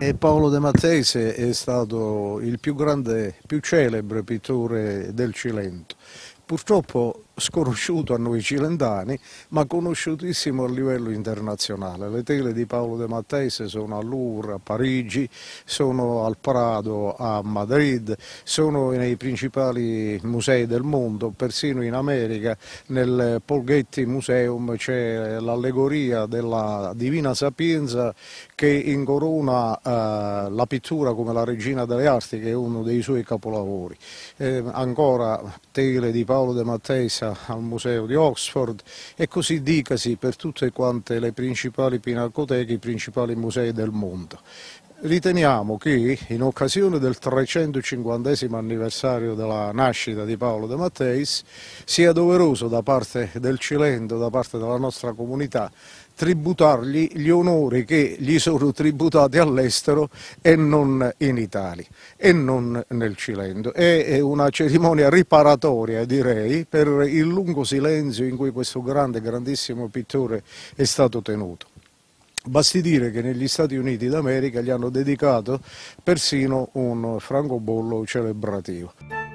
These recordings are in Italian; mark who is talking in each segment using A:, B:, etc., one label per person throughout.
A: E Paolo De Matteis è stato il più grande, più celebre pittore del Cilento. Purtroppo sconosciuto a noi cilentani, ma conosciutissimo a livello internazionale. Le tele di Paolo De Matteis sono a Louvre, a Parigi, sono al Prado, a Madrid, sono nei principali musei del mondo, persino in America, nel Paul Getty Museum c'è l'allegoria della Divina Sapienza che incorona la pittura come la Regina delle Arti, che è uno dei suoi capolavori. Ancora tele di Paolo De Matteis al Museo di Oxford e così dicasi per tutte quante le principali pinacoteche, i principali musei del mondo. Riteniamo che in occasione del 350° anniversario della nascita di Paolo De Matteis sia doveroso da parte del Cilento, da parte della nostra comunità, tributargli gli onori che gli sono tributati all'estero e non in Italia e non nel Cilento. È una cerimonia riparatoria, direi, per il lungo silenzio in cui questo grandissimo pittore è stato tenuto. Basti dire che negli Stati Uniti d'America gli hanno dedicato persino un francobollo celebrativo.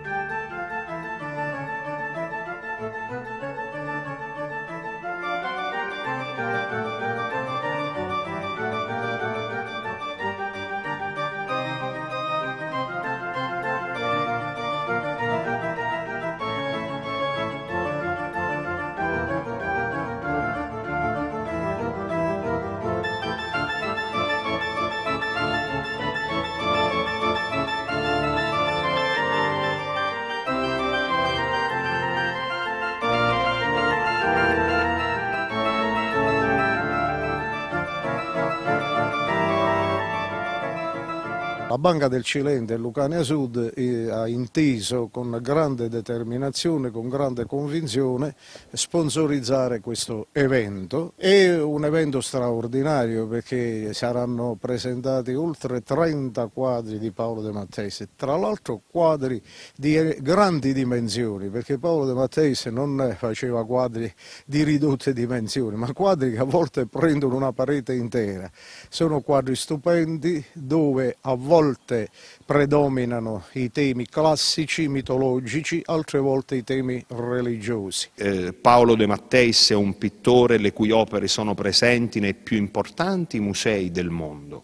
A: La Banca del Cilento e Lucania Sud ha inteso con grande determinazione, con grande convinzione, sponsorizzare questo evento. È un evento straordinario perché saranno presentati oltre 30 quadri di Paolo De Matteis, tra l'altro quadri di grandi dimensioni, perché Paolo De Matteis non faceva quadri di ridotte dimensioni, ma quadri che a volte prendono una parete intera. Sono quadri stupendi dove a volte predominano i temi classici, mitologici, altre volte i temi religiosi.
B: Paolo De Matteis è un pittore le cui opere sono presenti nei più importanti musei del mondo,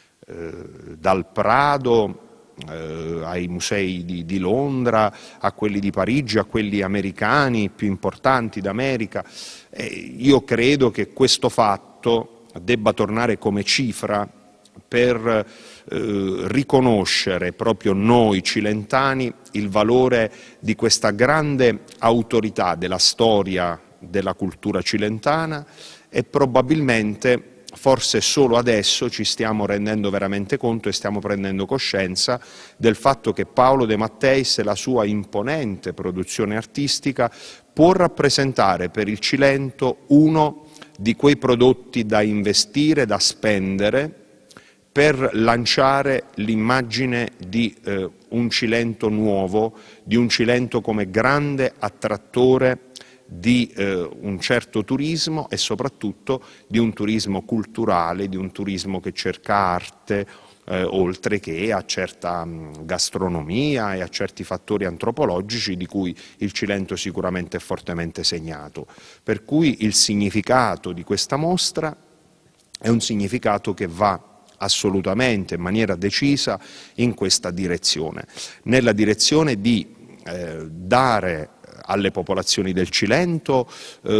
B: dal Prado ai musei di Londra, a quelli di Parigi, a quelli americani, più importanti d'America. Io credo che questo fatto debba tornare come cifra per riconoscere proprio noi cilentani il valore di questa grande autorità della storia della cultura cilentana e probabilmente forse solo adesso ci stiamo rendendo veramente conto e stiamo prendendo coscienza del fatto che Paolo De Matteis e la sua imponente produzione artistica può rappresentare per il Cilento uno di quei prodotti da investire, da spendere, per lanciare l'immagine di un Cilento nuovo, di un Cilento come grande attrattore di un certo turismo e soprattutto di un turismo culturale, di un turismo che cerca arte, oltre che a certa gastronomia e a certi fattori antropologici di cui il Cilento sicuramente è fortemente segnato. Per cui il significato di questa mostra è un significato che va assolutamente in maniera decisa in questa direzione, nella direzione di dare alle popolazioni del Cilento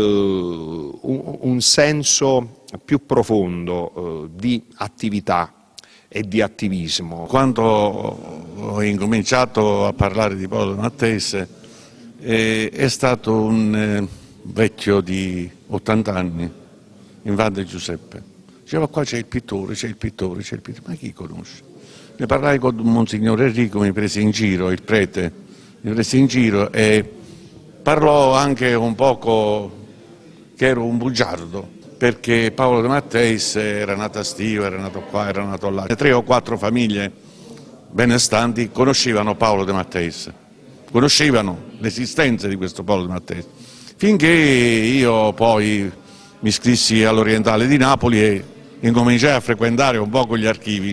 B: un senso più profondo di attività e di attivismo.
C: Quando ho incominciato a parlare di Paolo De Matteis è stato un vecchio di 80 anni in Valle Giuseppe. Diceva qua c'è il pittore, c'è il pittore, c'è il pittore, ma chi conosce? Ne parlai con Monsignor Enrico, mi prese in giro, il prete, mi prese in giro e parlò anche un poco che ero un bugiardo, perché Paolo De Matteis era nato a Stiva, era nato qua, era nato là. 3 o 4 famiglie benestanti conoscevano Paolo De Matteis, conoscevano l'esistenza di questo Paolo De Matteis, finché io poi mi iscrissi all'Orientale di Napoli e incominciai a frequentare un po' gli archivi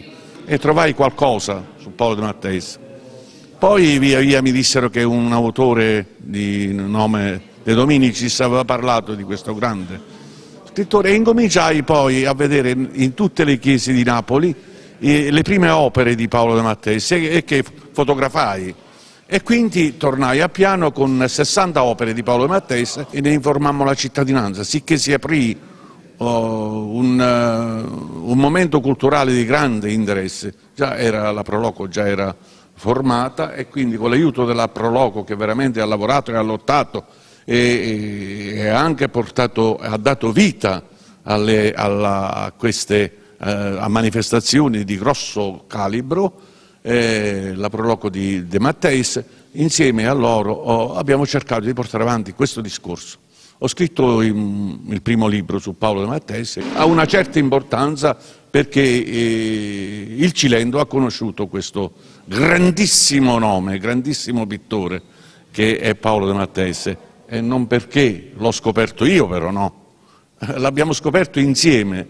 C: e trovai qualcosa su Paolo De Matteis. Poi via via mi dissero che un autore di nome De Dominicis aveva parlato di questo grande scrittore e incominciai poi a vedere in tutte le chiese di Napoli le prime opere di Paolo De Matteis e che fotografai. E quindi tornai a Piano con 60 opere di Paolo De Matteis e ne informammo la cittadinanza, sicché si aprì un momento culturale di grande interesse. La Proloco già era formata e quindi con l'aiuto della Proloco, che veramente ha lavorato e ha lottato e ha anche ha dato vita a queste manifestazioni di grosso calibro, la Proloco di De Matteis, insieme a loro abbiamo cercato di portare avanti questo discorso. Ho scritto il primo libro su Paolo De Matteis, ha una certa importanza perché il Cilento ha conosciuto questo grandissimo nome, grandissimo pittore che è Paolo De Matteis, e non perché l'ho scoperto io, però no, l'abbiamo scoperto insieme.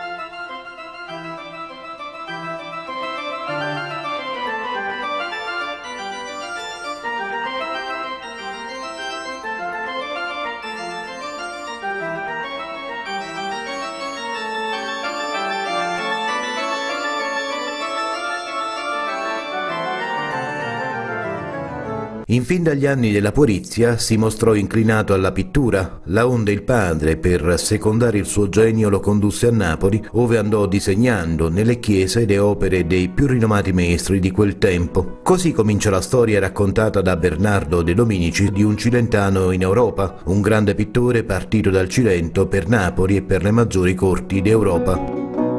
D: In fin dagli anni della puerizia si mostrò inclinato alla pittura, laonde il padre, per secondare il suo genio, lo condusse a Napoli, ove andò disegnando nelle chiese le opere dei più rinomati maestri di quel tempo. Così comincia la storia raccontata da Bernardo De Dominicis di un cilentano in Europa, un grande pittore partito dal Cilento per Napoli e per le maggiori corti d'Europa.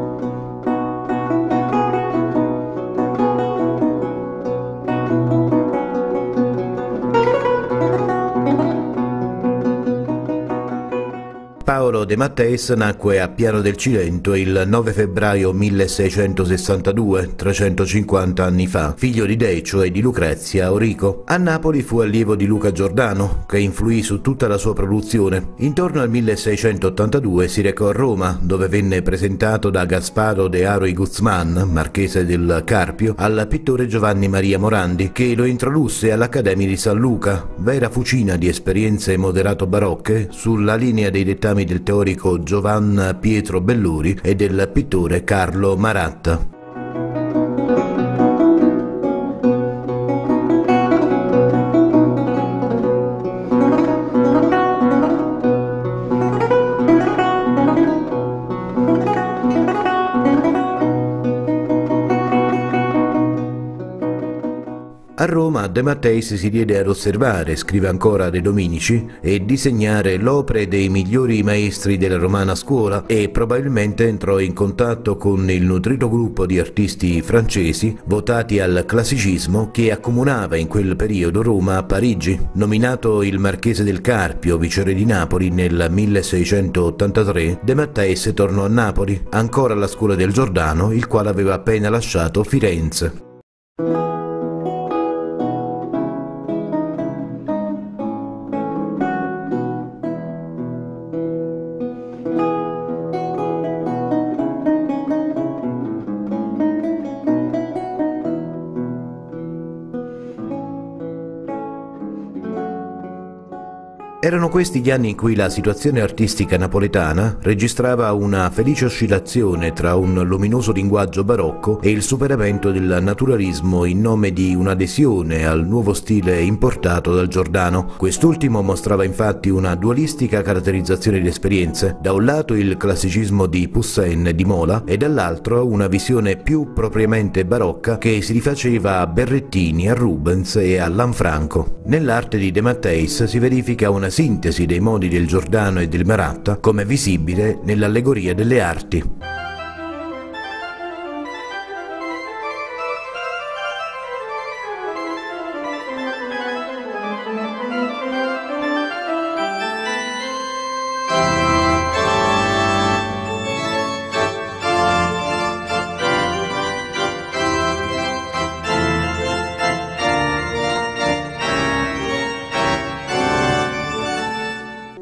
D: Paolo De Matteis nacque a Piano del Cilento il 9 febbraio 1662, 350 anni fa, figlio di Decio e di Lucrezia Orico. A Napoli fu allievo di Luca Giordano, che influì su tutta la sua produzione. Intorno al 1682 si recò a Roma, dove venne presentato da Gasparo de Haro y Guzmán, marchese del Carpio, al pittore Giovanni Maria Morandi, che lo introdusse all'Accademia di San Luca, vera fucina di esperienze moderato barocche sulla linea dei dettami del teorico Giovan Pietro Belluri e del pittore Carlo Maratta. A Roma De Matteis si diede ad osservare, scrive ancora De Dominicis, e disegnare l'opere dei migliori maestri della romana scuola e probabilmente entrò in contatto con il nutrito gruppo di artisti francesi votati al classicismo che accomunava in quel periodo Roma a Parigi. Nominato il marchese del Carpio, viceré di Napoli nel 1683, De Matteis tornò a Napoli, ancora alla scuola del Giordano, il quale aveva appena lasciato Firenze. Erano questi gli anni in cui la situazione artistica napoletana registrava una felice oscillazione tra un luminoso linguaggio barocco e il superamento del naturalismo in nome di un'adesione al nuovo stile importato dal Giordano. Quest'ultimo mostrava infatti una dualistica caratterizzazione di esperienze, da un lato il classicismo di Poussin e di Mola e dall'altro una visione più propriamente barocca che si rifaceva a Berrettini, a Rubens e a Lanfranco. Nell'arte di De Matteis si verifica una sintesi dei modi del Giordano e del Maratta, come visibile nell'allegoria delle arti.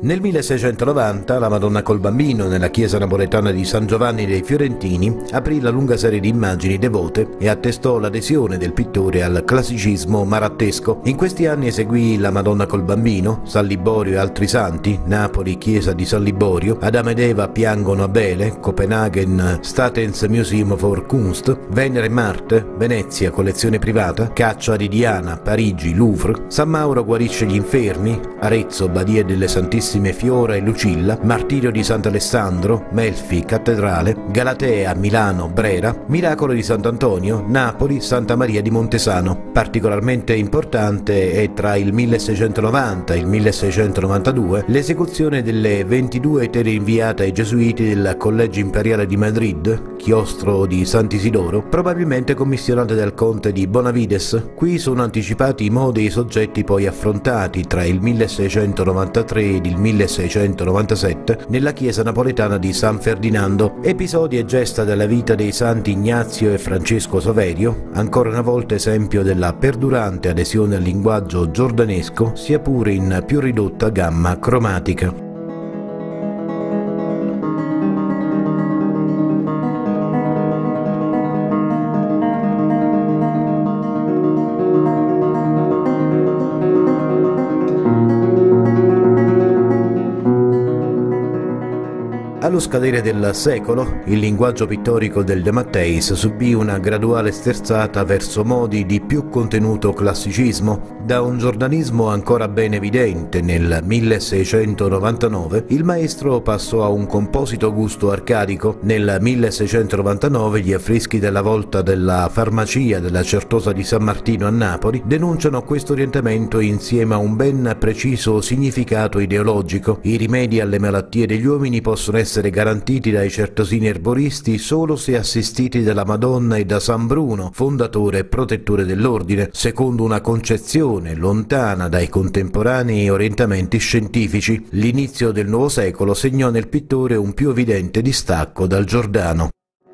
D: Nel 1690 la Madonna col Bambino nella chiesa napoletana di San Giovanni dei Fiorentini aprì la lunga serie di immagini devote e attestò l'adesione del pittore al classicismo marattesco. In questi anni eseguì la Madonna col Bambino, San Liborio e altri santi, Napoli, chiesa di San Liborio, Adamo ed Eva piangono Abele, Copenaghen, Statens Museum for Kunst, Venere e Marte, Venezia, collezione privata, Caccia di Diana, Parigi, Louvre, San Mauro guarisce gli infermi, Arezzo, Badia delle Santissime Fiora e Lucilla, Martirio di Sant'Alessandro, Melfi, Cattedrale, Galatea, Milano, Brera, Miracolo di Sant'Antonio, Napoli, Santa Maria di Montesano. Particolarmente importante è tra il 1690 e il 1692 l'esecuzione delle 22 tele inviate ai Gesuiti del Collegio Imperiale di Madrid, chiostro di Sant'Isidoro, probabilmente commissionate dal conte di Bonavides. Qui sono anticipati i modi e i soggetti poi affrontati tra il 1693 ed il 1697 nella chiesa napoletana di San Ferdinando. Episodi e gesta della vita dei santi Ignazio e Francesco Saverio, ancora una volta esempio della perdurante adesione al linguaggio giordanesco, sia pure in più ridotta gamma cromatica. Allo scadere del secolo, il linguaggio pittorico del De Matteis subì una graduale sterzata verso modi di più contenuto classicismo. Da un giordanismo ancora ben evidente nel 1699, il maestro passò a un composito gusto arcadico. Nel 1699 gli affreschi della volta della farmacia della Certosa di San Martino a Napoli denunciano questo orientamento insieme a un ben preciso significato ideologico. I rimedi alle malattie degli uomini possono essere garantiti dai certosini erboristi solo se assistiti dalla Madonna e da San Bruno, fondatore e protettore dell'ordine, secondo una concezione lontana dai contemporanei orientamenti scientifici. L'inizio del nuovo secolo segnò nel pittore un più evidente distacco dal Giordano.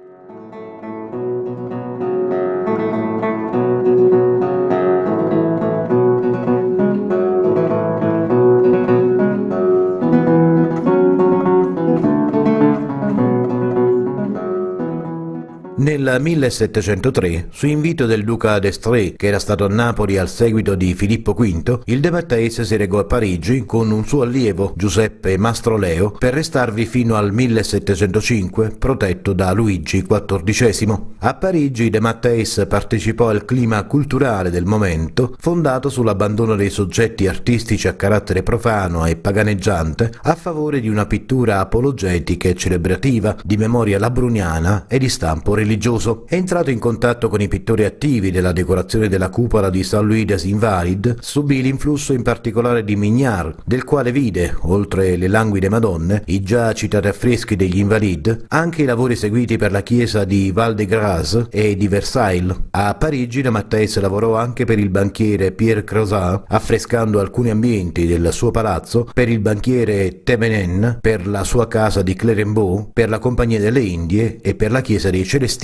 D: Nel 1703, su invito del duca d'Estrées, che era stato a Napoli al seguito di Filippo V, il De Matteis si recò a Parigi con un suo allievo, Giuseppe Mastroleo, per restarvi fino al 1705, protetto da Luigi XIV. A Parigi De Matteis partecipò al clima culturale del momento, fondato sull'abbandono dei soggetti artistici a carattere profano e paganeggiante, a favore di una pittura apologetica e celebrativa, di memoria labruniana e di stampo religioso. È entrato in contatto con i pittori attivi della decorazione della cupola di Saint Louis des Invalides, subì l'influsso in particolare di Mignard, del quale vide, oltre le languide Madonne, i già citati affreschi degli Invalides, anche i lavori eseguiti per la chiesa di Val-de-Grâce e di Versailles. A Parigi De Matteis lavorò anche per il banchiere Pierre Crozat, affrescando alcuni ambienti del suo palazzo, per il banchiere Thévenin, per la sua casa di Clérambault, per la Compagnia delle Indie e per la chiesa dei Celestini.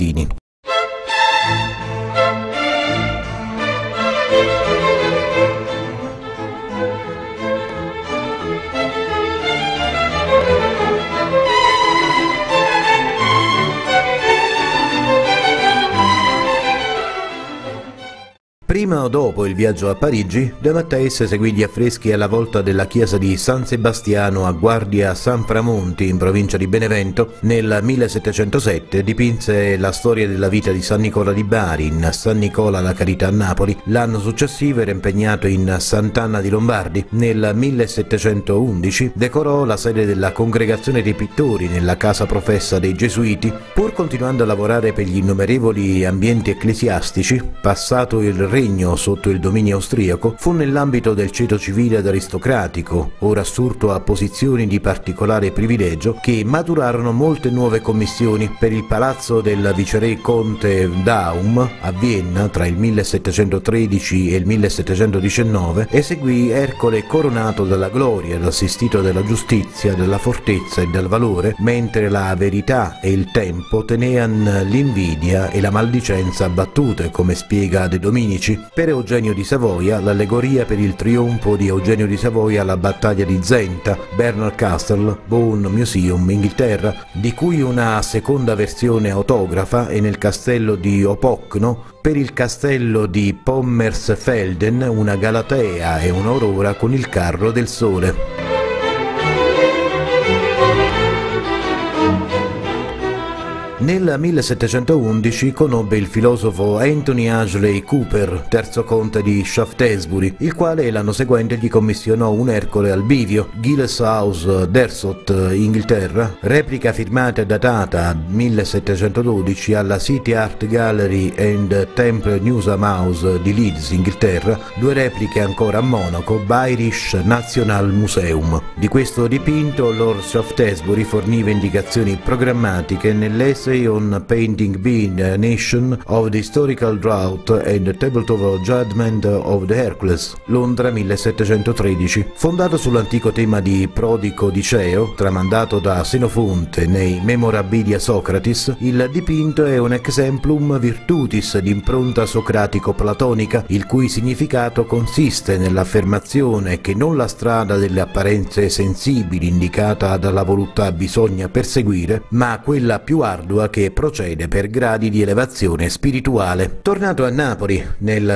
D: Prima o dopo il viaggio a Parigi, De Matteis eseguì gli affreschi alla volta della chiesa di San Sebastiano a Guardia San Framonti in provincia di Benevento. Nel 1707 dipinse la storia della vita di San Nicola di Bari in San Nicola alla Carità a Napoli. L'anno successivo era impegnato in Sant'Anna di Lombardi. Nel 1711 decorò la sede della Congregazione dei Pittori nella casa professa dei Gesuiti. Pur continuando a lavorare per gli innumerevoli ambienti ecclesiastici, passato il regno sotto il dominio austriaco, fu nell'ambito del ceto civile ed aristocratico, ora assurto a posizioni di particolare privilegio, che maturarono molte nuove commissioni. Per il palazzo del viceré conte Daum a Vienna tra il 1713 e il 1719 eseguì Ercole coronato dalla gloria ed assistito dalla giustizia, della fortezza e del valore, mentre la verità e il tempo tenean l'invidia e la maldicenza battute, come spiega De Dominici. Per Eugenio di Savoia, l'allegoria per il trionfo di Eugenio di Savoia alla battaglia di Zenta, Bernard Castle, Bone Museum, Inghilterra, di cui una seconda versione autografa è nel castello di Opocno. Per il castello di Pommersfelden, una Galatea e un'aurora con il carro del sole. Nel 1711 conobbe il filosofo Anthony Ashley Cooper, terzo conte di Shaftesbury, il quale l'anno seguente gli commissionò un Ercole al bivio, Giles House, Dersot, Inghilterra, replica firmata e datata 1712 alla City Art Gallery and Temple Newsam House di Leeds, Inghilterra, due repliche ancora a Monaco, Irish National Museum. Di questo dipinto Lord Shaftesbury forniva indicazioni programmatiche nell'essere on Painting Being a Nation of the Historical Drought and the Tabletop Judgment of the Hercules, Londra 1713. Fondato sull'antico tema di Prodico Odiceo, tramandato da Senofonte nei Memorabilia Socratis, il dipinto è un exemplum virtutis di impronta socratico-platonica, il cui significato consiste nell'affermazione che non la strada delle apparenze sensibili indicata dalla voluttà bisogna perseguire, ma quella più ardua che procede per gradi di elevazione spirituale. Tornato a Napoli nel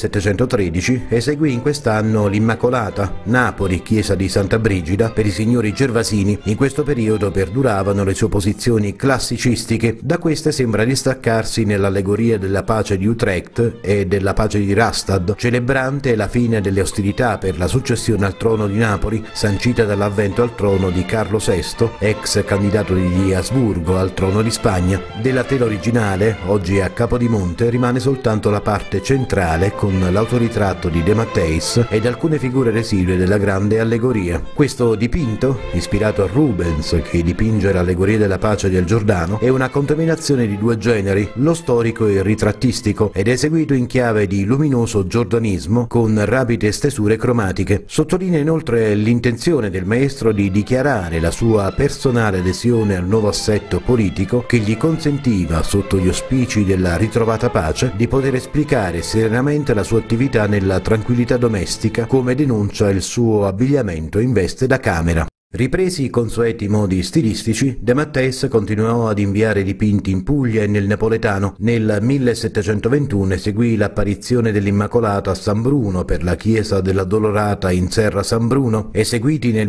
D: 1713, eseguì in quest'anno l'Immacolata, Napoli, chiesa di Santa Brigida, per i signori Gervasini. In questo periodo perduravano le sue posizioni classicistiche. Da queste sembra distaccarsi nell'allegoria della pace di Utrecht e della pace di Rastatt, celebrante la fine delle ostilità per la successione al trono di Napoli, sancita dall'avvento al trono di Carlo VI, ex candidato di Asburgo al trono di Spagna. Della tela originale, oggi a Capodimonte, rimane soltanto la parte centrale con l'autoritratto di De Matteis ed alcune figure residue della grande allegoria. Questo dipinto, ispirato a Rubens, che dipinge l'allegoria della pace del Giordano, è una contaminazione di due generi, lo storico e il ritrattistico, ed è eseguito in chiave di luminoso giordanismo con rapide stesure cromatiche. Sottolinea inoltre l'intenzione del maestro di dichiarare la sua personale adesione al nuovo assetto politico che gli consentiva, sotto gli auspici della ritrovata pace, di poter esplicare serenamente la sua attività nella tranquillità domestica, come denuncia il suo abbigliamento in veste da camera. Ripresi i consueti modi stilistici, De Matteis continuò ad inviare dipinti in Puglia e nel Napoletano. Nel 1721 eseguì l'apparizione dell'Immacolata a San Bruno per la chiesa dell'Addolorata in Serra San Bruno. Eseguiti nel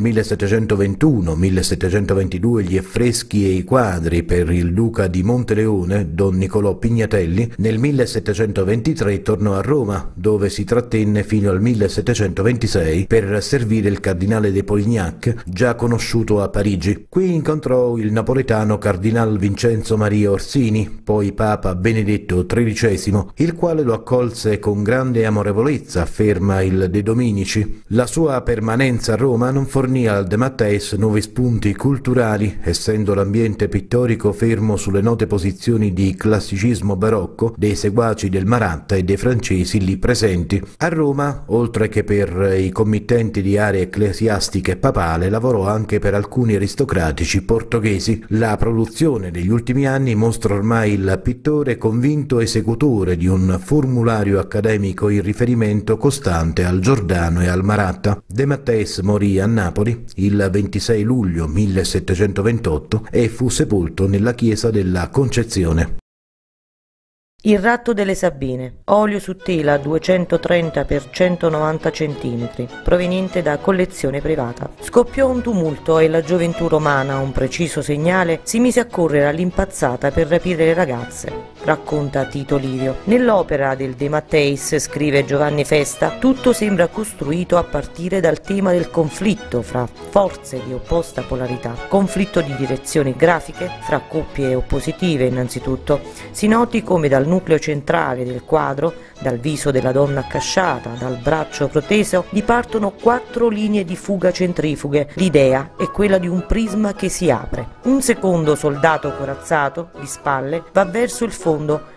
D: 1721-1722 gli affreschi e i quadri per il duca di Monteleone, Don Nicolò Pignatelli. Nel 1723 tornò a Roma, dove si trattenne fino al 1726 per servire il cardinale de Polignac, già conosciuto a Parigi. Qui incontrò il napoletano cardinal Vincenzo Maria Orsini, poi Papa Benedetto XIII, il quale lo accolse con grande amorevolezza, afferma il De Dominici. La sua permanenza a Roma non fornì al De Matteis nuovi spunti culturali, essendo l'ambiente pittorico fermo sulle note posizioni di classicismo barocco dei seguaci del Maratta e dei francesi lì presenti. A Roma, oltre che per i committenti di aree ecclesiastiche e papale, lavorò anche per alcuni aristocratici portoghesi. La produzione degli ultimi anni mostra ormai il pittore convinto esecutore di un formulario accademico in riferimento costante al Giordano e al Maratta. De Matteis morì a Napoli il 26 luglio 1728 e fu sepolto nella chiesa della Concezione.
E: Il ratto delle Sabine, olio su tela 230 x 190 cm, proveniente da collezione privata. Scoppiò un tumulto e la gioventù romana, a un preciso segnale, si mise a correre all'impazzata per rapire le ragazze, racconta Tito Livio. Nell'opera del De Matteis, scrive Giovanni Festa, tutto sembra costruito a partire dal tema del conflitto fra forze di opposta polarità, conflitto di direzioni grafiche, fra coppie oppositive innanzitutto. Si noti come dal nucleo centrale del quadro, dal viso della donna accasciata, dal braccio proteso, dipartono 4 linee di fuga centrifughe. L'idea è quella di un prisma che si apre. Un secondo soldato corazzato, di spalle, va verso il fondo,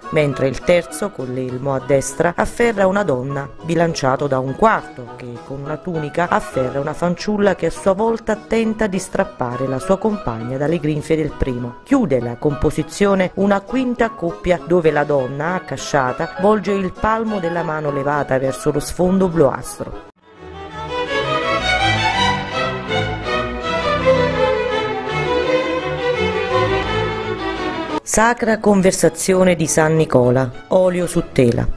E: mentre il terzo, con l'elmo a destra, afferra una donna, bilanciato da un quarto, che con una tunica afferra una fanciulla che a sua volta tenta di strappare la sua compagna dalle grinfie del primo. Chiude la composizione una quinta coppia dove la donna, accasciata, volge il palmo della mano levata verso lo sfondo bluastro. Sacra Conversazione di San Nicola, olio su tela,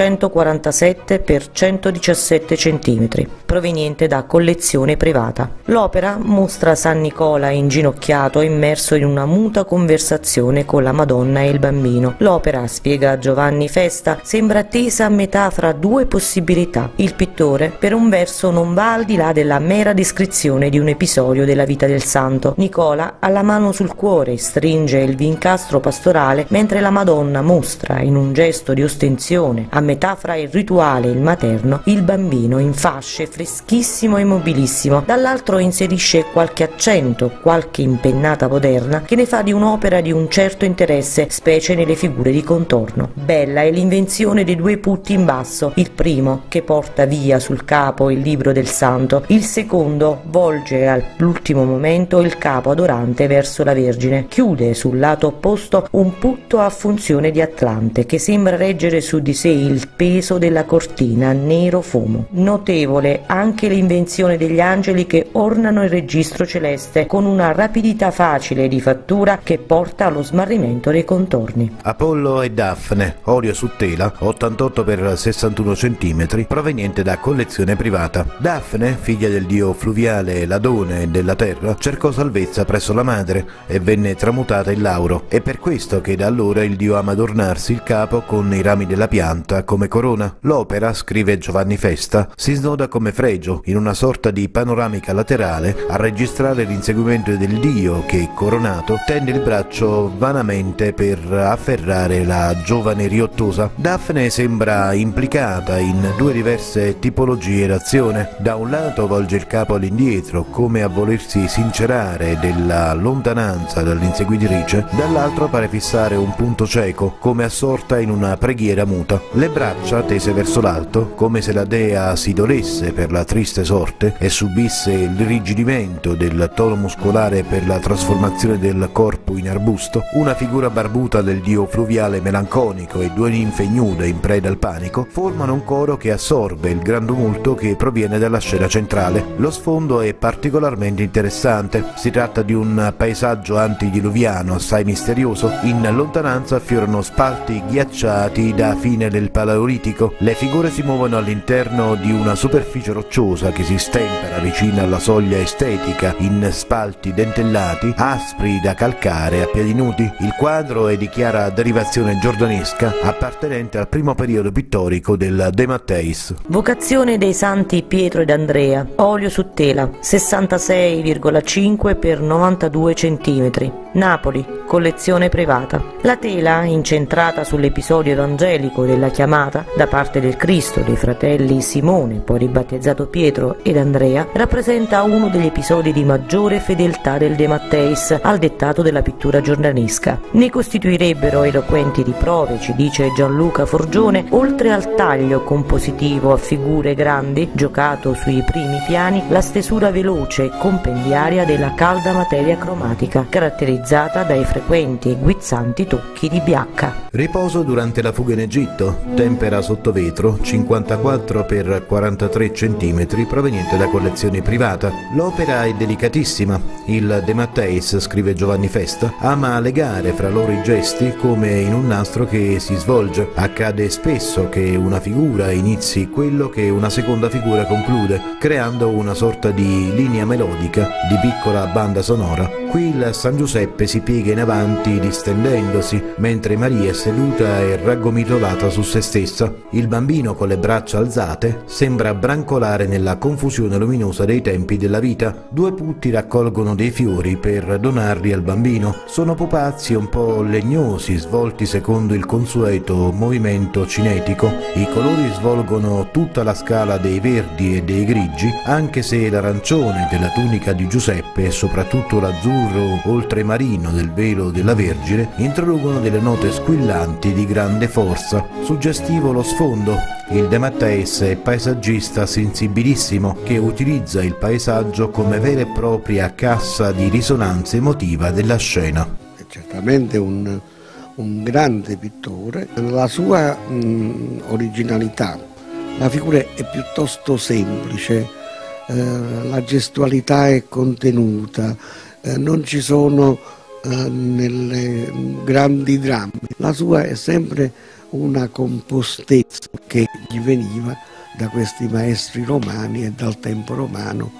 E: 147 x 117 cm, proveniente da collezione privata. L'opera mostra San Nicola inginocchiato immerso in una muta conversazione con la Madonna e il Bambino. L'opera, spiega Giovanni Festa, sembra tesa a metà fra due possibilità. Il pittore, per un verso, non va al di là della mera descrizione di un episodio della vita del santo. Nicola ha la mano sul cuore, stringe il vincastro pastorale, mentre la Madonna mostra, in un gesto di ostensione, a metà fra il rituale e il materno, il Bambino in fasce, freschissimo e mobilissimo. Dall'altro inserisce qualche accento, qualche impennata moderna che ne fa di un'opera di un certo interesse, specie nelle figure di contorno. Bella è l'invenzione dei due putti in basso, il primo che porta via sul capo il libro del santo, il secondo volge all'ultimo momento il capo adorante verso la Vergine. Chiude sul lato opposto un putto a funzione di Atlante che sembra reggere su di sé il peso della cortina nero fumo. Notevole anche l'invenzione degli angeli che ornano il registro celeste con una rapidità facile di fattura che porta allo smarrimento dei contorni.
D: Apollo e Daphne, olio su tela, 88 x 61 cm, proveniente da collezione privata. Daphne, figlia del dio fluviale Ladone e della terra, cercò salvezza presso la madre e venne tramutata in lauro. È per questo che da allora il dio ama adornarsi il capo con i rami della pianta come corona. L'opera, scrive Giovanni Festa, si snoda come fregio in una sorta di panoramica laterale a registrare l'inseguimento del dio che, coronato, tende il braccio vanamente per afferrare la giovane riottosa. Daphne sembra implicata in due diverse tipologie d'azione. Da un lato volge il capo all'indietro come a volersi sincerare della lontananza dall'inseguitrice, dall'altro pare fissare un punto cieco come assorta in una preghiera muta. Le braccia tese verso l'alto, come se la dea si dolesse per la triste sorte e subisse l'irrigidimento del tono muscolare per la trasformazione del corpo in arbusto. Una figura barbuta del dio fluviale melanconico e due ninfe ignude in preda al panico formano un coro che assorbe il gran tumulto che proviene dalla scena centrale. Lo sfondo è particolarmente interessante. Si tratta di un paesaggio antidiluviano assai misterioso. In lontananza affiorano spalti ghiacciati da fine del Paleolitico. Le figure si muovono all'interno di una superficie rocciosa che si stempera vicina alla soglia estetica in spalti dentellati, aspri da calcare a piedi nudi. Il quadro è di chiara derivazione giordanesca, appartenente al primo periodo pittorico del De Matteis.
E: Vocazione dei santi Pietro ed Andrea, olio su tela, 66,5 x 92 cm, Napoli, collezione privata. La tela, incentrata sull'episodio evangelico della chiamata da parte del Cristo dei fratelli Simone, poi ribattezzato Pietro, ed Andrea, rappresenta uno degli episodi di maggiore fedeltà del De Matteis al dettato della pittura giordanesca. Ne costituirebbero eloquenti riprove, ci dice Gianluca Forgione, oltre al taglio compositivo a figure grandi, giocato sui primi piani, la stesura veloce e compendiaria della calda materia cromatica, caratterizzata dai frequenti e guizzanti tocchi di biacca.
D: Riposo durante la fuga in Egitto, tempera sotto vetro, 54 x 43 cm, proveniente da collezione privata. L'opera è delicatissima. Il De Matteis, scrive Giovanni Festa, ama legare fra loro i gesti come in un nastro che si svolge. Accade spesso che una figura inizi quello che una seconda figura conclude, creando una sorta di linea melodica, di piccola banda sonora. Qui il San Giuseppe si piega in avanti distendendosi, mentre Maria è seduta e raggomitolata su se stessa. Il Bambino, con le braccia alzate, sembra brancolare nella confusione luminosa dei tempi della vita. Due putti raccolgono dei fiori per donarli al Bambino. Sono pupazzi un po' legnosi, svolti secondo il consueto movimento cinetico. I colori svolgono tutta la scala dei verdi e dei grigi, anche se l'arancione della tunica di Giuseppe e soprattutto l'azzurro azzurro oltremarino del velo della Vergine introducono delle note squillanti di grande forza. Suggestivo lo sfondo. Il De Matteis è paesaggista sensibilissimo che utilizza il paesaggio come vera e propria cassa di risonanza emotiva della scena.
F: È certamente un grande pittore. La sua originalità, la figura è piuttosto semplice, la gestualità è contenuta, non ci sono nelle grandi drammi. La sua è sempre una compostezza che gli veniva da questi maestri romani e dal tempo romano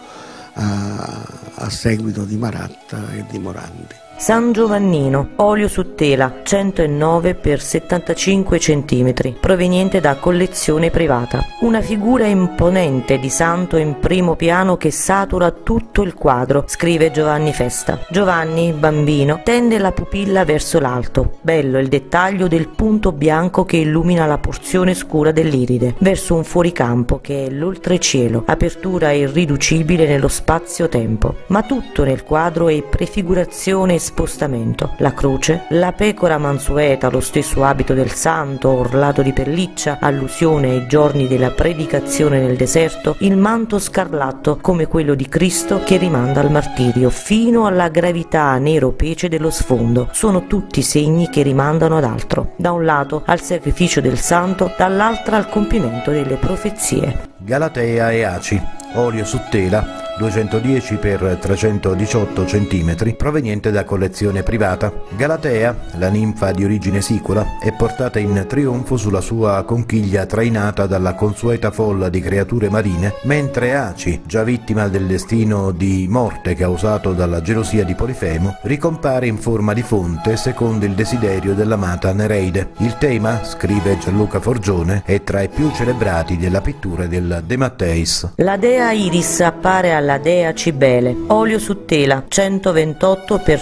F: a seguito di Maratta e di Morandi.
E: San Giovannino, olio su tela, 109 x 75 cm, proveniente da collezione privata. Una figura imponente di santo in primo piano che satura tutto il quadro, scrive Giovanni Festa. Giovanni, bambino, tende la pupilla verso l'alto. Bello il dettaglio del punto bianco che illumina la porzione scura dell'iride, verso un fuoricampo che è l'oltrecielo, apertura irriducibile nello spazio-tempo. Ma tutto nel quadro è prefigurazione e spostamento. La croce, la pecora mansueta, lo stesso abito del santo orlato di pelliccia, allusione ai giorni della predicazione nel deserto, il manto scarlatto come quello di Cristo che rimanda al martirio, fino alla gravità nero-pece dello sfondo. Sono tutti segni che rimandano ad altro, da un lato al sacrificio del santo, dall'altra al compimento delle profezie.
D: Galatea e Aci, olio su tela, 210 x 318 cm, proveniente da collezione privata. Galatea, la ninfa di origine sicula, è portata in trionfo sulla sua conchiglia trainata dalla consueta folla di creature marine, mentre Aci, già vittima del destino di morte causato dalla gelosia di Polifemo, ricompare in forma di fonte secondo il desiderio dell'amata Nereide. Il tema, scrive Gianluca Forgione, è tra i più celebrati della pittura del De Matteis.
E: La dea Iris appare alla dea Cibele, olio su tela, 128 x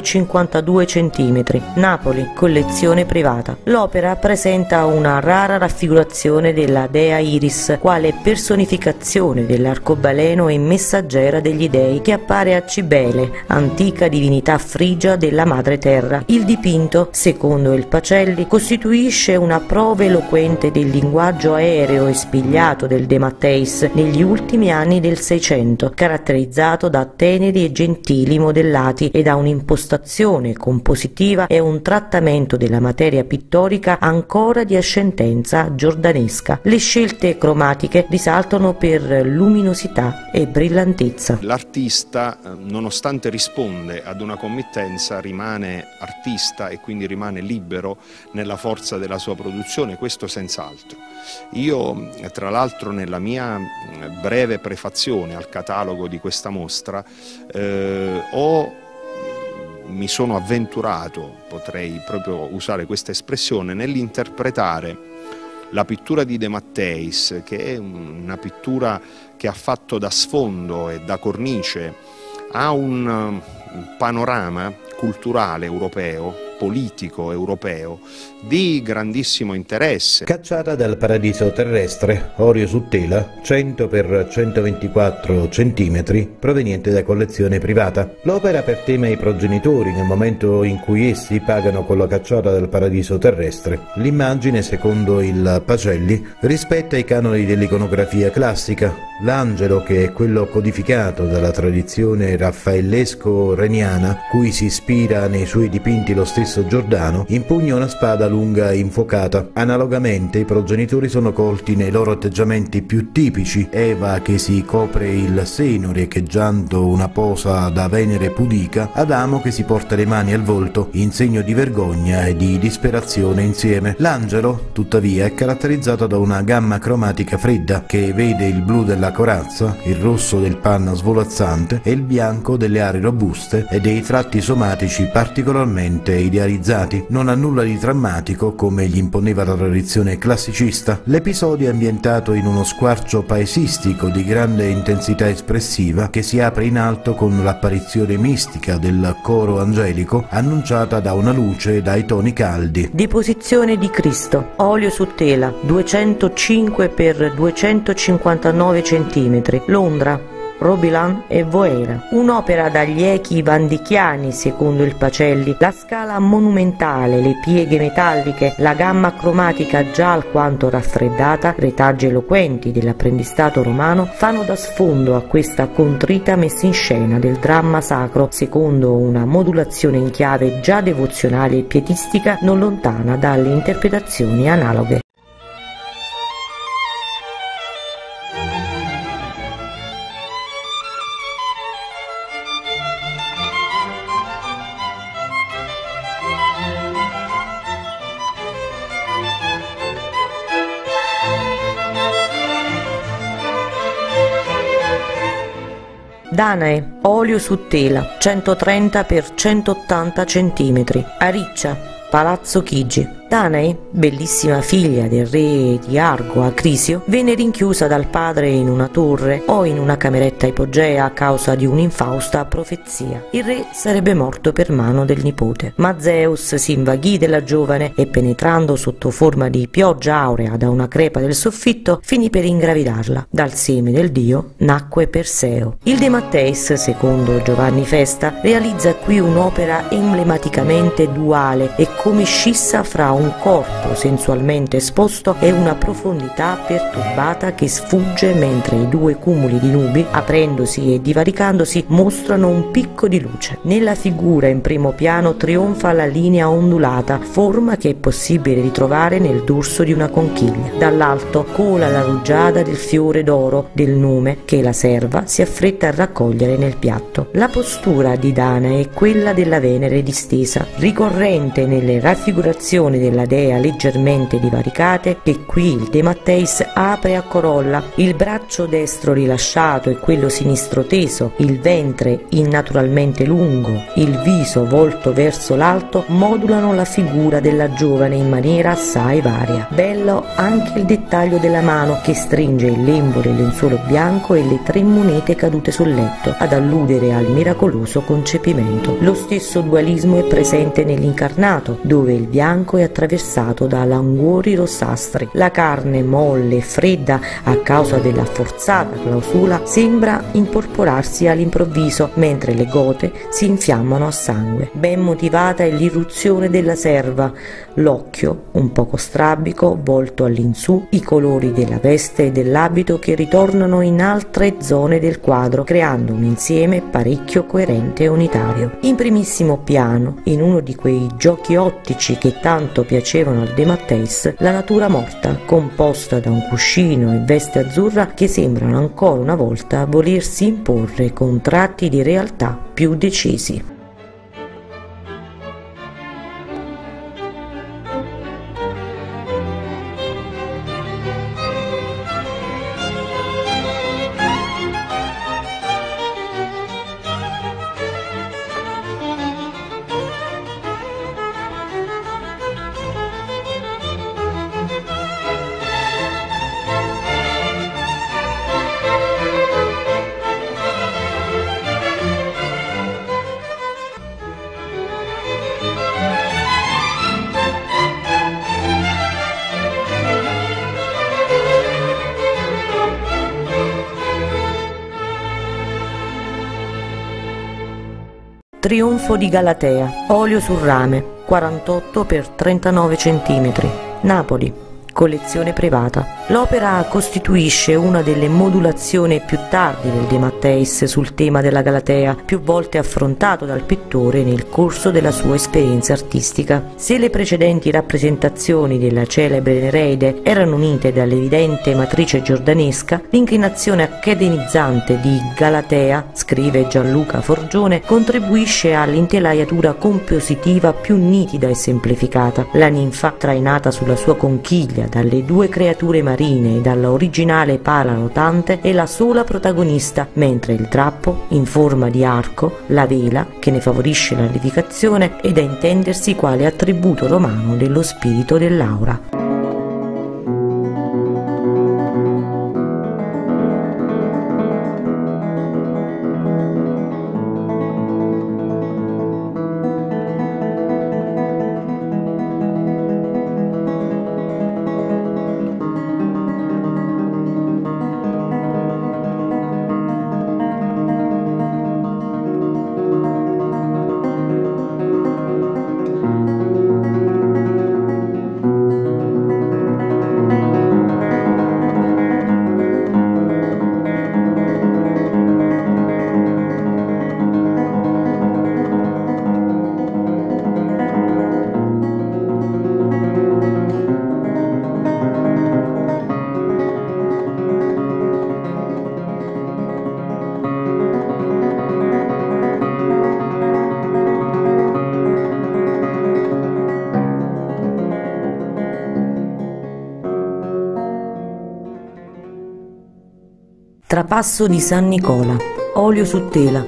E: 152 cm, Napoli, collezione privata. L'opera presenta una rara raffigurazione della dea Iris, quale personificazione dell'arcobaleno e messaggera degli dei, che appare a Cibele, antica divinità frigia della madre terra. Il dipinto, secondo il Pacelli, costituisce una prova eloquente del linguaggio aereo e spigliato del De Matteis negli ultimi anni del Seicento, caratterizzato da teneri e gentili modellati e da un'impostazione compositiva e un trattamento della materia pittorica ancora di ascendenza giordanesca. Le scelte cromatiche risaltano per luminosità e brillantezza.
B: L'artista, nonostante risponde ad una committenza, rimane artista e quindi rimane libero nella forza della sua produzione, questo senz'altro. Io, tra l'altro, nella mia breve prefazione al catalogo di questa mostra mi sono avventurato, potrei proprio usare questa espressione, nell'interpretare la pittura di De Matteis, che è una pittura che ha fatto da sfondo e da cornice a un panorama culturale europeo, politico europeo, di grandissimo interesse.
D: Cacciata dal paradiso terrestre, olio su tela, 100 x 124 cm, proveniente da collezione privata. L'opera per tema i progenitori nel momento in cui essi pagano con la cacciata dal paradiso terrestre. L'immagine, secondo il Pacelli, rispetta i canoni dell'iconografia classica. L'angelo, che è quello codificato dalla tradizione raffaellesco-reniana, cui si ispira nei suoi dipinti lo stesso Giordano, impugna una spada lunga infuocata. Analogamente i progenitori sono colti nei loro atteggiamenti più tipici: Eva che si copre il seno riecheggiando una posa da Venere pudica, Adamo che si porta le mani al volto in segno di vergogna e di disperazione insieme. L'angelo, tuttavia, è caratterizzato da una gamma cromatica fredda che vede il blu della corazza, il rosso del panno svolazzante e il bianco delle ali robuste e dei tratti somatici particolarmente idealizzati. Non ha nulla di drammatico come gli imponeva la tradizione classicista. L'episodio è ambientato in uno squarcio paesistico di grande intensità espressiva che si apre in alto con l'apparizione mistica del coro angelico annunciata da una luce dai toni caldi.
E: Deposizione di Cristo, olio su tela, 205 x 259 cm, Londra, Robilan e Voera. Un'opera dagli echi vandichiani, secondo il Pacelli. La scala monumentale, le pieghe metalliche, la gamma cromatica già alquanto raffreddata, retaggi eloquenti dell'apprendistato romano fanno da sfondo a questa contrita messa in scena del dramma sacro, secondo una modulazione in chiave già devozionale e pietistica non lontana dalle interpretazioni analoghe. Danae, olio su tela, 130 x 180 cm. Ariccia, Palazzo Chigi. Danae, bellissima figlia del re di Argo Acrisio, venne rinchiusa dal padre in una torre o in una cameretta ipogea a causa di un'infausta profezia. Il re sarebbe morto per mano del nipote, ma Zeus si invaghì della giovane e, penetrando sotto forma di pioggia aurea da una crepa del soffitto, finì per ingravidarla. Dal seme del dio nacque Perseo. Il De Matteis, secondo Giovanni Festa, realizza qui un'opera emblematicamente duale e come scissa fra un corpo sensualmente esposto e una profondità perturbata che sfugge mentre i due cumuli di nubi, aprendosi e divaricandosi, mostrano un picco di luce. Nella figura in primo piano trionfa la linea ondulata, forma che è possibile ritrovare nel dorso di una conchiglia. Dall'alto cola la rugiada del fiore d'oro del nume che la serva si affretta a raccogliere nel piatto. La postura di Danae è quella della Venere distesa, ricorrente nelle raffigurazioni della dea leggermente divaricate che qui il De Matteis apre a corolla, il braccio destro rilasciato e quello sinistro teso, il ventre innaturalmente lungo, il viso volto verso l'alto modulano la figura della giovane in maniera assai varia. Bello anche il dettaglio della mano che stringe il lembo del lenzuolo bianco e le 3 monete cadute sul letto, ad alludere al miracoloso concepimento. Lo stesso dualismo è presente nell'incarnato, dove il bianco è attraversato da languori rossastri. La carne molle e fredda a causa della forzata clausura sembra imporporarsi all'improvviso, mentre le gote si infiammano a sangue. Ben motivata è l'irruzione della serva, l'occhio un poco strabico volto all'insù, i colori della veste e dell'abito che ritornano in altre zone del quadro, creando un insieme parecchio coerente e unitario. In primissimo piano, in uno di quei giochi ottici che tanto piacevano al De Matteis, la natura morta, composta da un cuscino e veste azzurra che sembrano ancora una volta volersi imporre con tratti di realtà più decisi. Trionfo di Galatea, olio su rame, 48 x 39 cm, Napoli, collezione privata. L'opera costituisce una delle modulazioni più tardi del De Matteis sul tema della Galatea, più volte affrontato dal pittore nel corso della sua esperienza artistica. Se le precedenti rappresentazioni della celebre Nereide erano unite dall'evidente matrice giordanesca, l'inclinazione accademizzante di Galatea, scrive Gianluca Forgione, contribuisce all'intelaiatura compositiva più nitida e semplificata. La ninfa, trainata sulla sua conchiglia dalle 2 creature marine e dalla originale pala rotante, è la sola protagonista, mentre il drappo, in forma di arco, la vela, che ne favorisce la levigazione, è da intendersi quale attributo romano dello spirito dell'aura. Trapasso di San Nicola, olio su tela,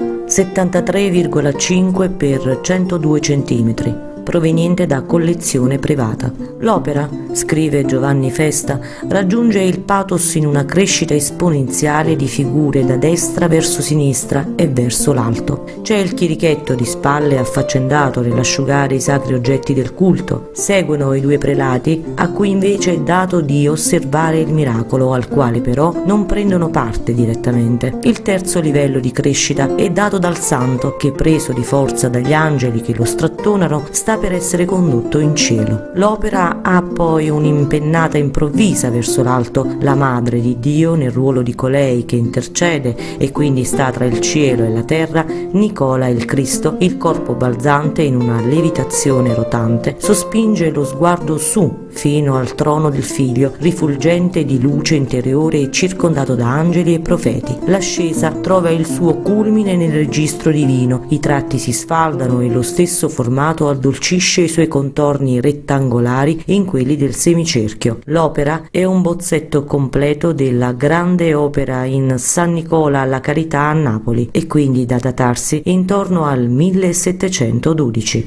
E: 73,5 x 102 cm, proveniente da collezione privata. L'opera, scrive Giovanni Festa, raggiunge il pathos in una crescita esponenziale di figure da destra verso sinistra e verso l'alto. C'è il chierichetto di spalle affaccendato nell'asciugare i sacri oggetti del culto. Seguono i due prelati a cui invece è dato di osservare il miracolo, al quale però non prendono parte direttamente. Il terzo livello di crescita è dato dal santo che, preso di forza dagli angeli che lo strattonano, sta per essere condotto in cielo. L'opera ha poi un'impennata improvvisa verso l'alto. La Madre di Dio, nel ruolo di colei che intercede e quindi sta tra il cielo e la terra, Nicola il Cristo, il corpo balzante in una levitazione rotante, sospinge lo sguardo su fino al trono del Figlio, rifulgente di luce interiore e circondato da angeli e profeti. L'ascesa trova il suo culmine nel registro divino, i tratti si sfaldano e lo stesso formato addolcisce i suoi contorni rettangolari in quelli del semicerchio. L'opera è un bozzetto completo della grande opera in San Nicola alla Carità a Napoli e quindi da datarsi intorno al 1712.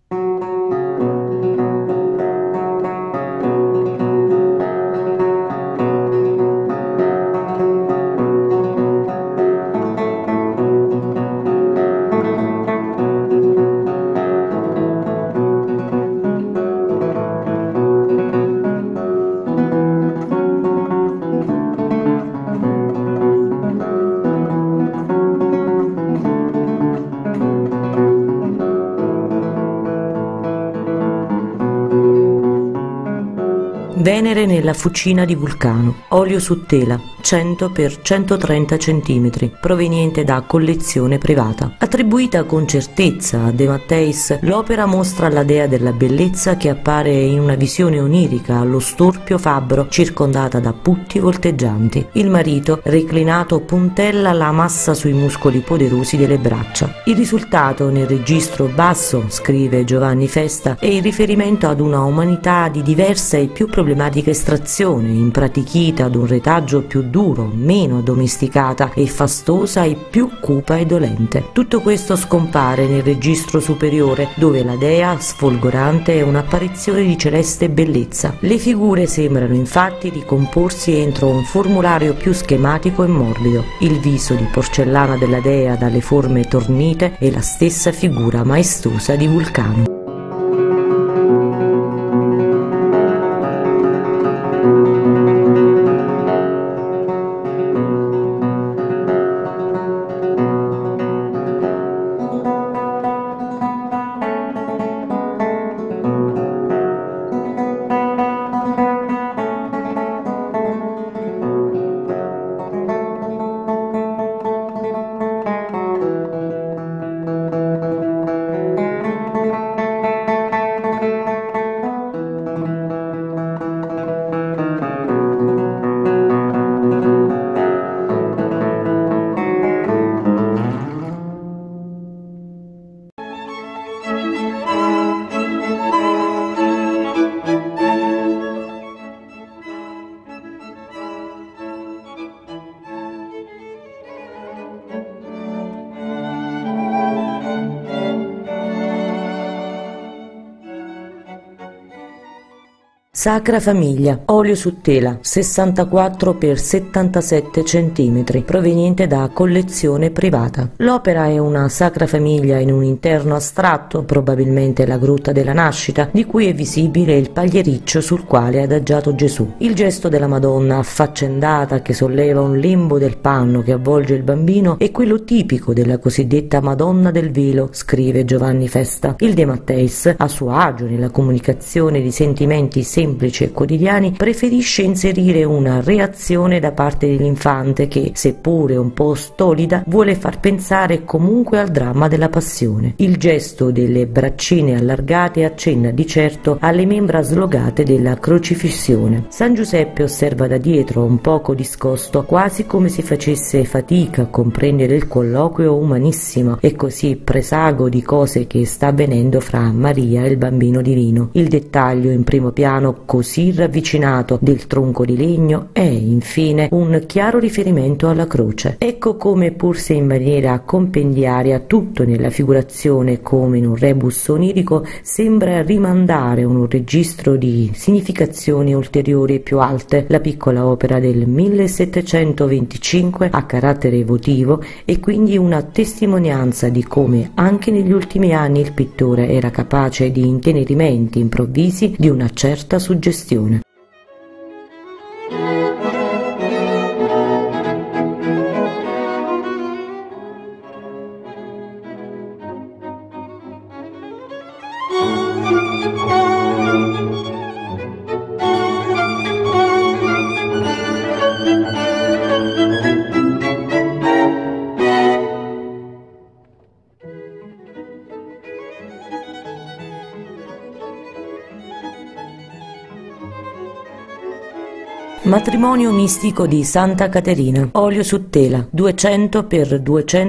E: Venere nella fucina di Vulcano, olio su tela, 100 x 130 cm, proveniente da collezione privata. Attribuita con certezza a De Matteis, l'opera mostra la dea della bellezza che appare in una visione onirica allo storpio fabbro, circondata da putti volteggianti. Il marito, reclinato, puntella la massa sui muscoli poderosi delle braccia. Il risultato nel registro basso, scrive Giovanni Festa, è il riferimento ad una umanità di diversa e più problematica estrazione, impratichita ad un retaggio più duro, meno addomesticata e fastosa e più cupa e dolente. Tutto questo scompare nel registro superiore, dove la dea sfolgorante è un'apparizione di celeste bellezza. Le figure sembrano infatti ricomporsi entro un formulario più schematico e morbido. Il viso di porcellana della dea dalle forme tornite è la stessa figura maestosa di Vulcano. Sacra Famiglia, olio su tela, 64 x 77 cm, proveniente da collezione privata. L'opera è una Sacra Famiglia in un interno astratto, probabilmente la Grotta della Nascita, di cui è visibile il pagliericcio sul quale è adagiato Gesù. Il gesto della Madonna affaccendata che solleva un lembo del panno che avvolge il bambino è quello tipico della cosiddetta Madonna del Velo, scrive Giovanni Festa. Il De Matteis, a suo agio nella comunicazione di sentimenti semplici e quotidiani, preferisce inserire una reazione da parte dell'infante che, seppure un po' stolida, vuole far pensare comunque al dramma della passione. Il gesto delle braccine allargate accenna di certo alle membra slogate della crocifissione. San Giuseppe osserva da dietro, un poco discosto, quasi come se facesse fatica a comprendere il colloquio umanissimo e così presago di cose che sta avvenendo fra Maria e il bambino divino. Il dettaglio in primo piano profilo così ravvicinato del tronco di legno e, infine, un chiaro riferimento alla croce. Ecco come, pur se in maniera compendiaria, tutto nella figurazione, come in un rebus onirico, sembra rimandare a un registro di significazioni ulteriori e più alte. La piccola opera del 1725 ha carattere votivo e quindi una testimonianza di come anche negli ultimi anni il pittore era capace di intenerimenti improvvisi di una certa suggestione. Matrimonio mistico di Santa Caterina, olio su tela, 200 x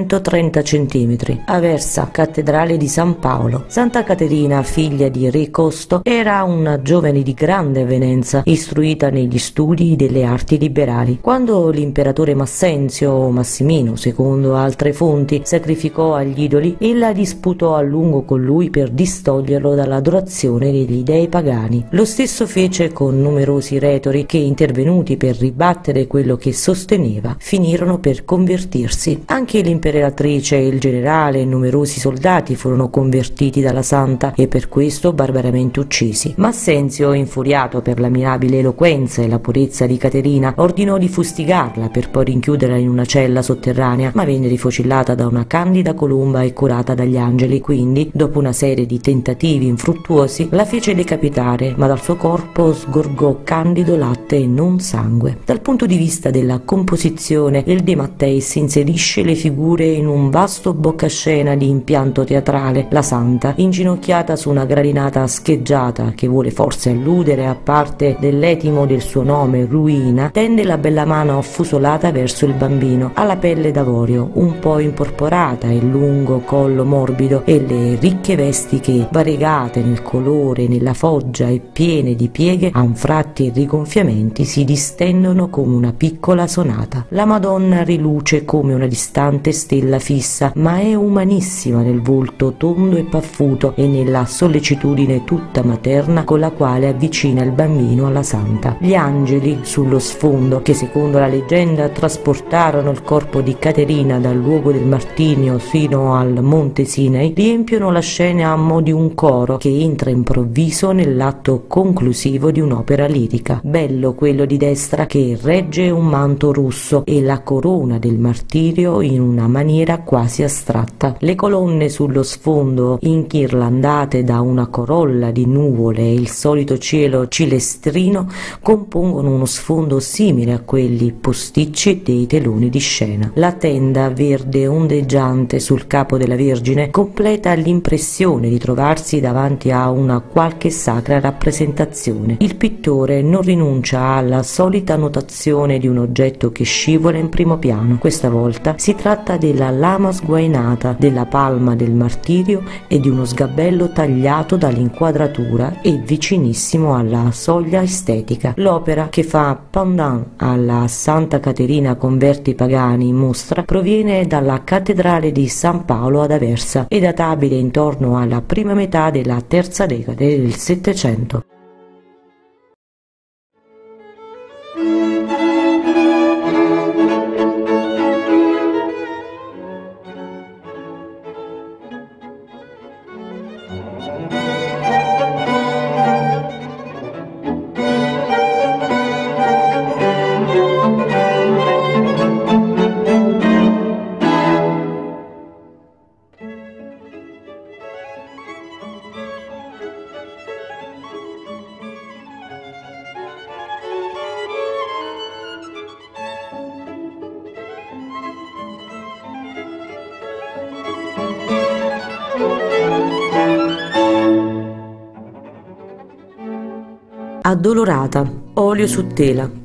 E: 230 cm, Aversa, cattedrale di San Paolo. Santa Caterina, figlia di re Costo, era una giovane di grande avvenenza, istruita negli studi delle arti liberali. Quando l'imperatore Massenzio o Massimino, secondo altre fonti, sacrificò agli idoli, ella disputò a lungo con lui per distoglierlo dall'adorazione degli dei pagani. Lo stesso fece con numerosi retori che, intervenuti per ribattere quello che sosteneva, finirono per convertirsi. Anche l'imperatrice e il generale e numerosi soldati furono convertiti dalla santa e per questo barbaramente uccisi. Massenzio, infuriato per la mirabile eloquenza e la purezza di Caterina, ordinò di fustigarla per poi rinchiuderla in una cella sotterranea, ma venne rifocillata da una candida colomba e curata dagli angeli. Quindi, dopo una serie di tentativi infruttuosi, la fece decapitare, ma dal suo corpo sgorgò candido latte e non sangue. Dal punto di vista della composizione, il De Matteis inserisce le figure in un vasto boccascena di impianto teatrale. La santa, inginocchiata su una gradinata scheggiata che vuole forse alludere, a parte dell'etimo del suo nome, ruina, tende la bella mano affusolata verso il bambino, alla pelle d'avorio, un po' imporporata, e lungo collo morbido, e le ricche vesti che, variegate nel colore e nella foggia e piene di pieghe, anfratti e rigonfiamenti, si distendono come una piccola sonata. La Madonna riluce come una distante stella fissa, ma è umanissima nel volto tondo e paffuto e nella sollecitudine tutta materna con la quale avvicina il bambino alla santa. Gli angeli sullo sfondo, che secondo la leggenda trasportarono il corpo di Caterina dal luogo del martirio fino al monte Sinai, riempiono la scena a mo' di un coro che entra improvviso nell'atto conclusivo di un'opera lirica. Bello quello di destra che regge un manto russo e la corona del martirio in una maniera quasi astratta. Le colonne sullo sfondo, inghirlandate da una corolla di nuvole, e il solito cielo cilestrino compongono uno sfondo simile a quelli posticci dei teloni di scena. La tenda verde ondeggiante sul capo della Vergine completa l'impressione di trovarsi davanti a una qualche sacra rappresentazione. Il pittore non rinuncia alla solita notazione di un oggetto che scivola in primo piano. Questa volta si tratta della lama sguainata, della palma del martirio e di uno sgabello tagliato dall'inquadratura e vicinissimo alla soglia estetica. L'opera, che fa pendant alla Santa Caterina converti pagani in mostra, proviene dalla cattedrale di San Paolo ad Aversa, è databile intorno alla prima metà della terza decade del Settecento. Addolorata, olio su tela,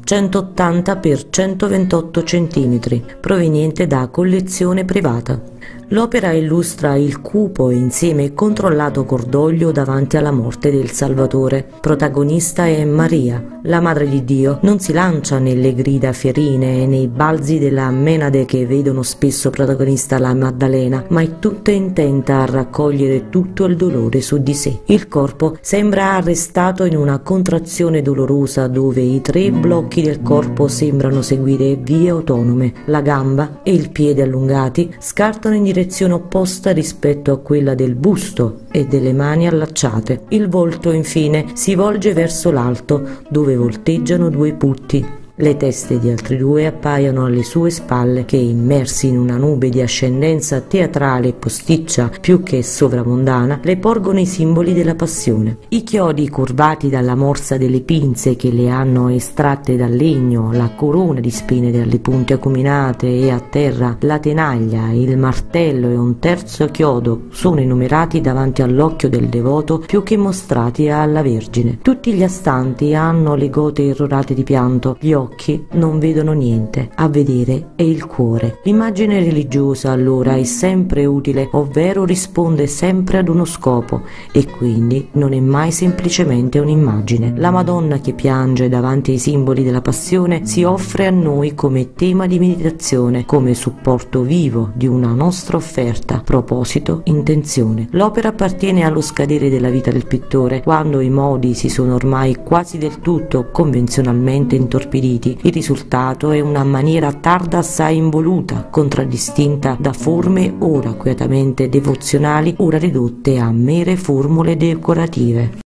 E: 180 x 128 cm, proveniente da collezione privata. L'opera illustra il cupo e insieme controllato cordoglio davanti alla morte del Salvatore. Protagonista è Maria, la Madre di Dio. Non si lancia nelle grida fierine e nei balzi della menade che vedono spesso protagonista la Maddalena, ma è tutta intenta a raccogliere tutto il dolore su di sé. Il corpo sembra arrestato in una contrazione dolorosa dove i 3 blocchi del corpo sembrano seguire vie autonome. La gamba e il piede allungati scartano in direzione opposta rispetto a quella del busto e delle mani allacciate. Il volto infine si volge verso l'alto, dove volteggiano 2 putti. Le teste di altri 2 appaiono alle sue spalle che, immersi in una nube di ascendenza teatrale e posticcia più che sovramondana, le porgono i simboli della passione. I chiodi curvati dalla morsa delle pinze che le hanno estratte dal legno, la corona di spine dalle punte acuminate e a terra, la tenaglia, il martello e un terzo chiodo sono enumerati davanti all'occhio del devoto più che mostrati alla Vergine. Tutti gli astanti hanno le gote irrorate di pianto, gli occhi non vedono niente, a vedere è il cuore. L'immagine religiosa allora è sempre utile, ovvero risponde sempre ad uno scopo e quindi non è mai semplicemente un'immagine. La Madonna che piange davanti ai simboli della passione si offre a noi come tema di meditazione, come supporto vivo di una nostra offerta, proposito, intenzione. L'opera appartiene allo scadere della vita del pittore, quando i modi si sono ormai quasi del tutto convenzionalmente intorpiditi. Il risultato è una maniera tarda assai involuta, contraddistinta da forme ora quietamente devozionali, ora ridotte a mere formule decorative.